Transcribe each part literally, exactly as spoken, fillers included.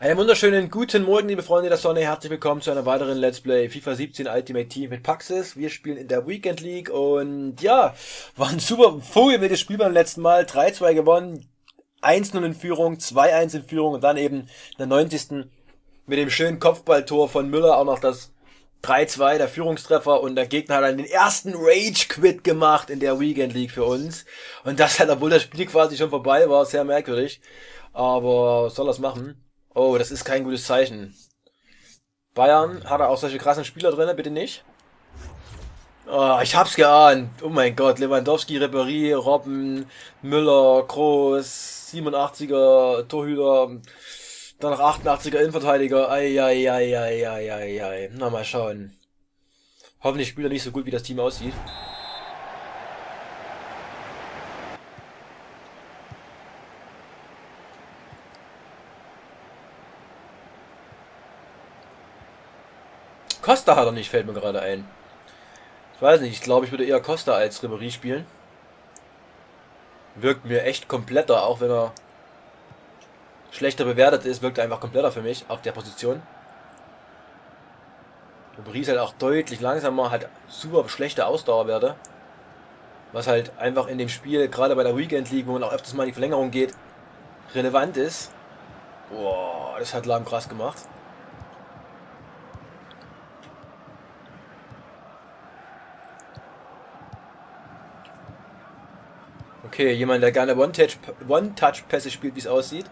Einen wunderschönen guten Morgen, liebe Freunde der Sonne. Herzlich willkommen zu einer weiteren Let's Play FIFA siebzehn Ultimate Team mit Paxis. Wir spielen in der Weekend League und ja, war ein super vogelwildes Spiel beim letzten Mal. drei zwei gewonnen, eins null in Führung, zwei eins in Führung und dann eben in der neunzigsten mit dem schönen Kopfballtor von Müller auch noch das drei zwei, der Führungstreffer, und der Gegner hat dann den ersten Rage-Quit gemacht in der Weekend League für uns. Und das halt, obwohl das Spiel quasi schon vorbei war, sehr merkwürdig. Aber was soll das machen? Oh, das ist kein gutes Zeichen. Bayern, hat er auch solche krassen Spieler drin? Bitte nicht. Oh, ich hab's geahnt. Oh mein Gott, Lewandowski, Ribéry, Robben, Müller, Kroos, siebenundachtziger Torhüter, dann noch achtundachtziger Innenverteidiger. Eieieiei. Na, mal schauen. Hoffentlich spielt er nicht so gut, wie das Team aussieht. Costa hat er nicht, fällt mir gerade ein. Ich weiß nicht, ich glaube, ich würde eher Costa als Ribéry spielen. Wirkt mir echt kompletter, auch wenn er schlechter bewertet ist, wirkt er einfach kompletter für mich auf der Position. Ribéry ist halt auch deutlich langsamer, hat super schlechte Ausdauerwerte. Was halt einfach in dem Spiel, gerade bei der Weekend League, wo man auch öfters mal in die Verlängerung geht, relevant ist. Boah, das hat Lahm krass gemacht. Okay, jemand, der gerne One-Touch-Pässe spielt, wie es aussieht.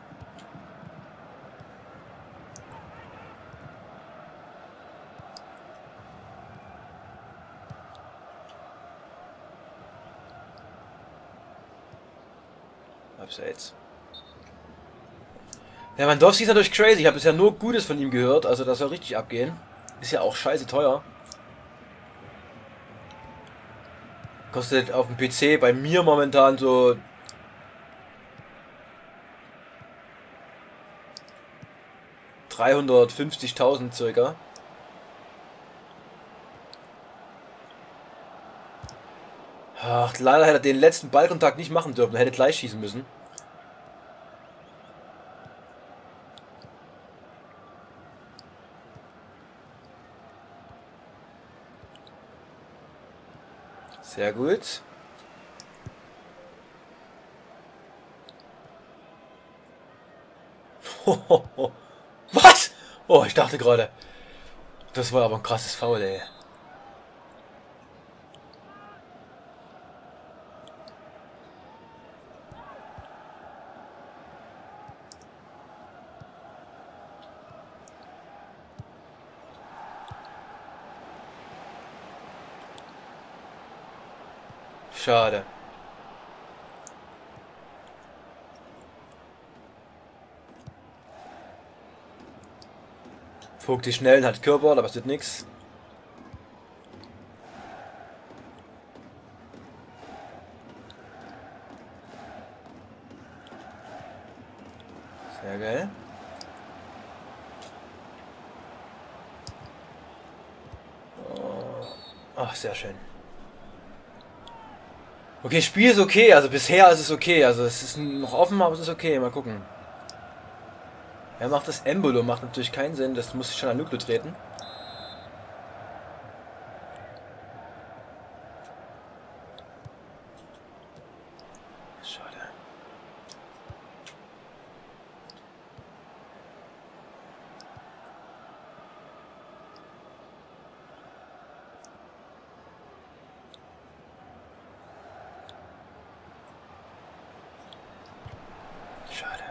Abseits. Lewandowski ist natürlich crazy. Ich habe bisher nur Gutes von ihm gehört. Also das soll richtig abgehen. Ist ja auch scheiße teuer. Kostet auf dem P C bei mir momentan so dreihundertfünfzigtausend circa. Ach, leider hätte er den letzten Ballkontakt nicht machen dürfen. Er hätte gleich schießen müssen. Sehr gut. Was? Oh, ich dachte gerade. Das war aber ein krasses Foul, ey. Schade. Vogt die Schnellen, hat Körper, da passiert nichts. Sehr geil. Ach, sehr schön. Okay, Spiel ist okay, also bisher ist es okay, also es ist noch offen, aber es ist okay, mal gucken. Er macht das Embolo, macht natürlich keinen Sinn, das muss schon an Nukle treten. Schade. Schade.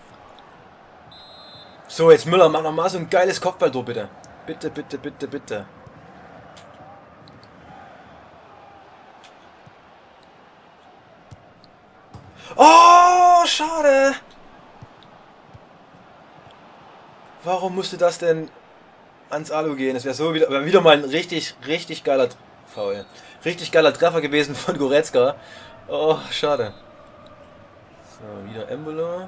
So, jetzt Müller, mach nochmal so ein geiles Kopfballtor, bitte. Bitte, bitte, bitte, bitte. Oh, schade. Warum musste das denn ans Alu gehen? Das wäre so wieder, wär wieder mal ein richtig, richtig geiler Foul. Richtig geiler Treffer gewesen von Goretzka. Oh, schade. So, wieder Embolo.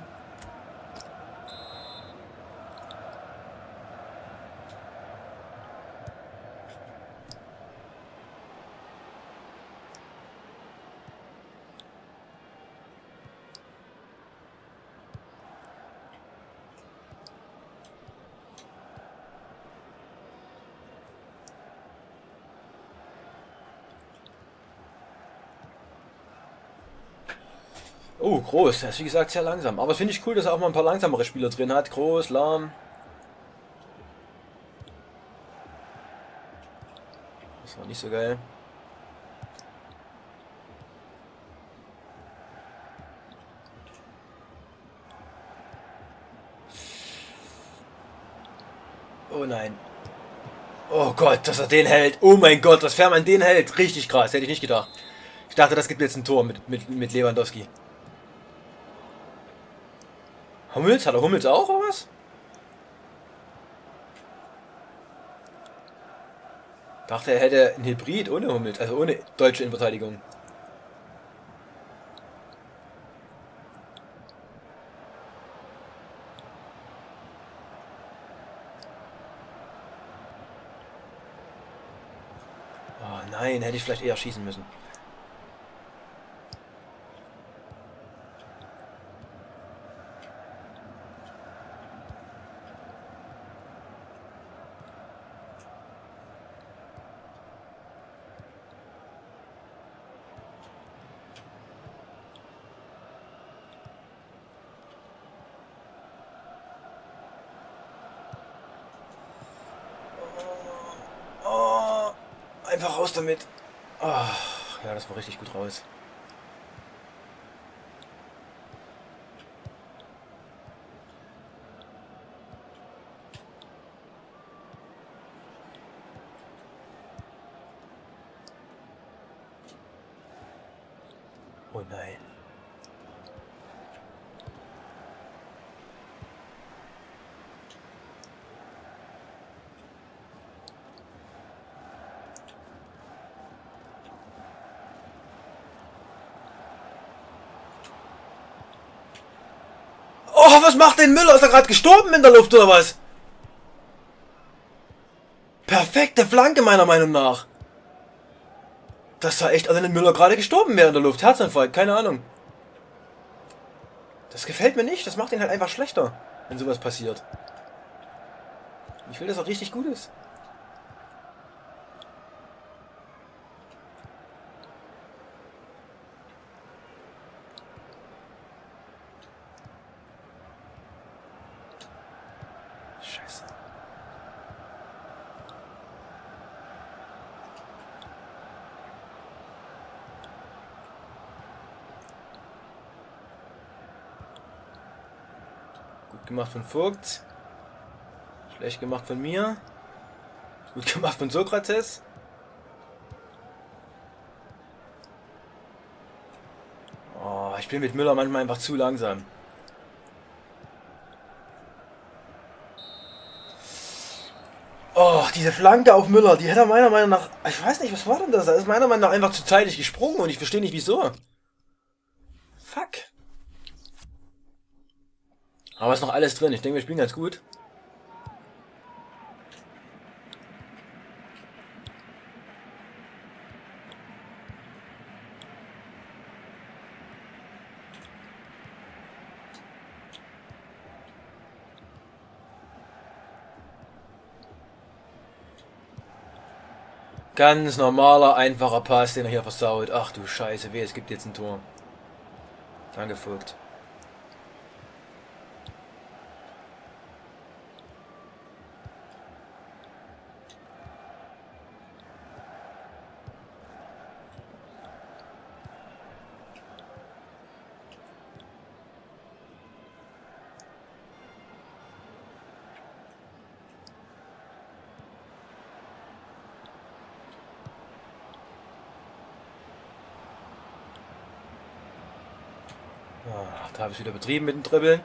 Oh, groß. Der ist wie gesagt sehr langsam. Aber finde ich cool, dass er auch mal ein paar langsamere Spieler drin hat. Groß, lahm. Das war nicht so geil. Oh nein. Oh Gott, dass er den hält. Oh mein Gott, dass Fährmann den hält. Richtig krass, hätte ich nicht gedacht. Ich dachte, das gibt jetzt ein Tor mit, mit, mit Lewandowski. Hummels? Hat er Hummels auch oder was? Dachte, er hätte ein Hybrid ohne Hummels, also ohne deutsche Innenverteidigung. Oh nein, hätte ich vielleicht eher schießen müssen. Oh, einfach raus damit. Oh, ja, das war richtig gut raus. Oh nein. Oh, was macht denn Müller? Ist er gerade gestorben in der Luft oder was? Perfekte Flanke meiner Meinung nach. Das sah echt, als wenn Müller gerade gestorben wäre in der Luft. Herzinfarkt, keine Ahnung. Das gefällt mir nicht. Das macht ihn halt einfach schlechter, wenn sowas passiert. Ich will, dass er richtig gut ist. Scheiße. Gut gemacht von Vogt. Schlecht gemacht von mir. Gut gemacht von Sokrates. Oh, ich bin mit Müller manchmal einfach zu langsam. Oh, diese Flanke auf Müller, die hätte er meiner Meinung nach... Ich weiß nicht, was war denn das? Er ist meiner Meinung nach einfach zu zeitig gesprungen und ich verstehe nicht, wieso. Fuck. Aber ist noch alles drin. Ich denke, wir spielen ganz gut. Ganz normaler, einfacher Pass, den er hier versaut. Ach du Scheiße, weh, es gibt jetzt ein Tor. Danke, Vogt. Ach, da habe ich wieder betrieben mit dem Dribbeln.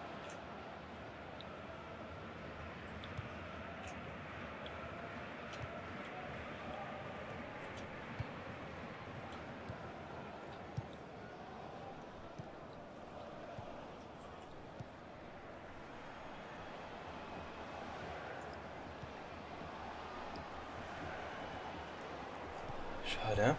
Schade.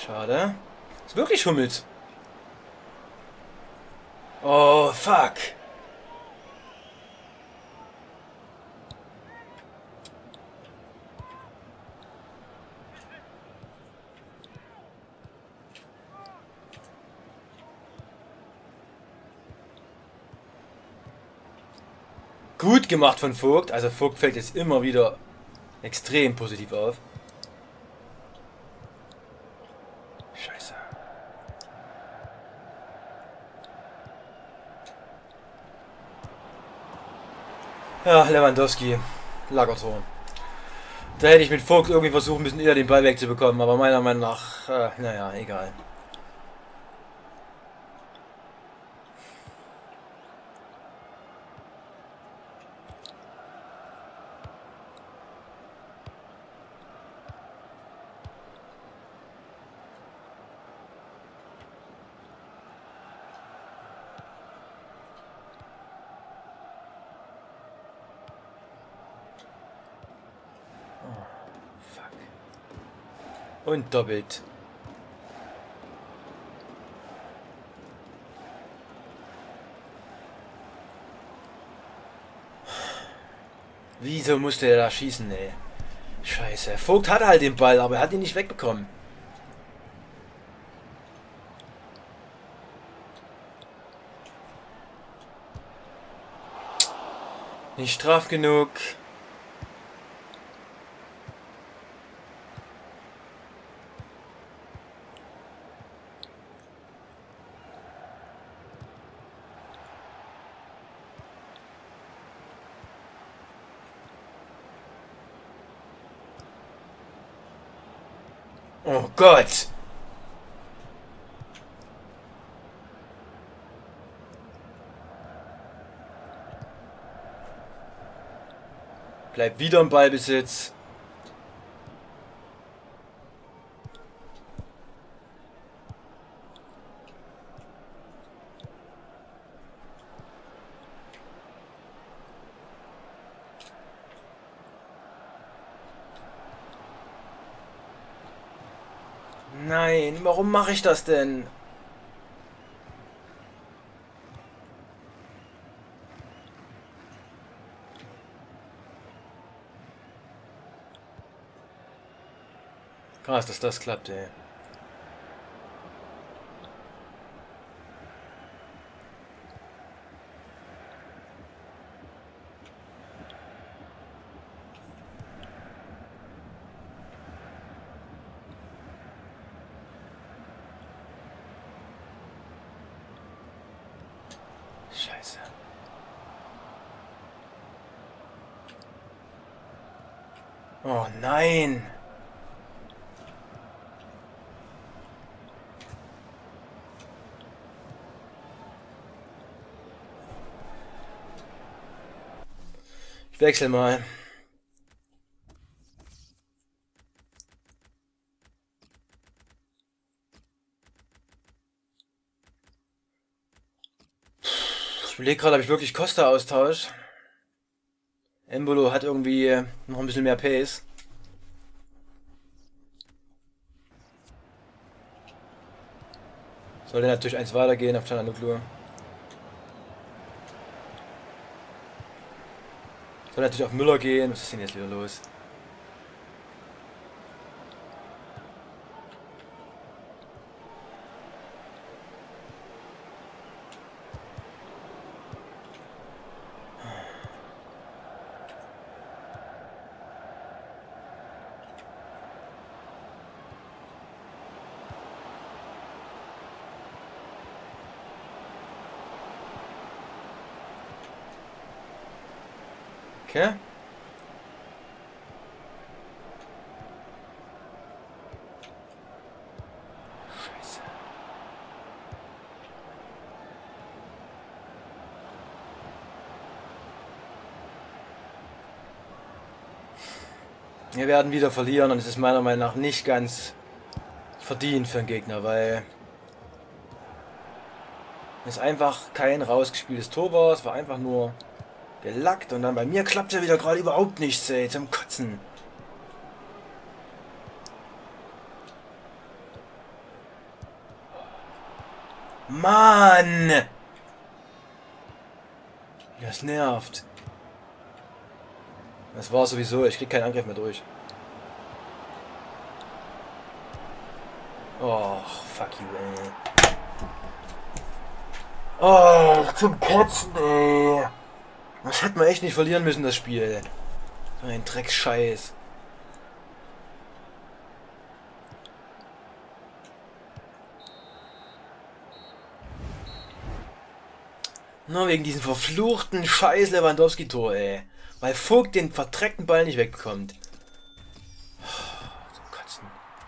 Schade. Ist wirklich Hummels. Oh, fuck. Gut gemacht von Vogt. Also Vogt fällt jetzt immer wieder extrem positiv auf. Scheiße. Ja, Lewandowski. Lagertor. Da hätte ich mit Vogt irgendwie versuchen müssen, eher den Ball wegzubekommen. Aber meiner Meinung nach, äh, naja, egal. Und doppelt. Wieso musste er da schießen, ey? Scheiße. Vogt hatte halt den Ball, aber er hat ihn nicht wegbekommen. Nicht straff genug. Oh Gott! Bleibt wieder im Ballbesitz. Nein, warum mache ich das denn? Krass, dass das klappt, ey. Scheiße. Oh nein. Ich wechsle mal. Ich überlege gerade, ob ich wirklich Costa austausche. Embolo hat irgendwie noch ein bisschen mehr Pace. Sollte natürlich eins weitergehen auf Çalhanoğlu. Soll natürlich auf Müller gehen. Was ist denn jetzt wieder los? Okay. Scheiße. Wir werden wieder verlieren und es ist meiner Meinung nach nicht ganz verdient für den Gegner, weil es einfach kein rausgespieltes Tor war, es war einfach nur gelackt und dann bei mir klappt ja wieder gerade überhaupt nichts, ey, zum Kotzen. Mann! Das nervt. Das war sowieso, ich krieg keinen Angriff mehr durch. Oh, fuck you, ey. Oh, zum Kotzen, ey. Das hätte man echt nicht verlieren müssen, das Spiel. So ein Dreckscheiß. Nur wegen diesem verfluchten Scheiß Lewandowski-Tor, ey. Weil Vogt den verdreckten Ball nicht wegbekommt. Zum Kotzen.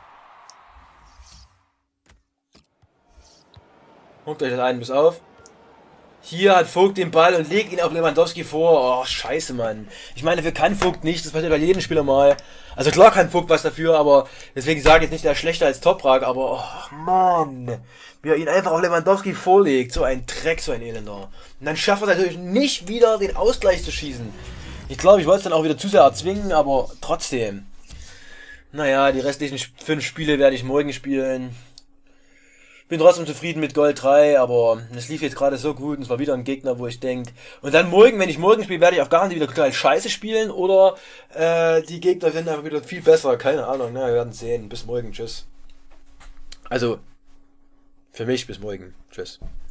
Guckt euch das ein, bis auf. Hier hat Vogt den Ball und legt ihn auf Lewandowski vor. Oh, scheiße, Mann. Ich meine, dafür kann Vogt nicht. Das passiert bei jedem Spieler mal. Also klar kann Vogt was dafür, aber deswegen sage ich jetzt nicht, der ist schlechter als Toprak, aber oh, Mann. Wie er ihn einfach auf Lewandowski vorlegt. So ein Dreck, so ein Elender. Und dann schafft er natürlich nicht wieder den Ausgleich zu schießen. Ich glaube, ich wollte es dann auch wieder zu sehr erzwingen, aber trotzdem. Naja, die restlichen fünf Spiele werde ich morgen spielen. Bin trotzdem zufrieden mit Gold drei, aber es lief jetzt gerade so gut und es war wieder ein Gegner, wo ich denke. Und dann morgen, wenn ich morgen spiele, werde ich auf gar nicht wieder total scheiße spielen oder äh, die Gegner sind einfach wieder viel besser. Keine Ahnung, na, wir werden sehen. Bis morgen, tschüss. Also, für mich bis morgen, tschüss.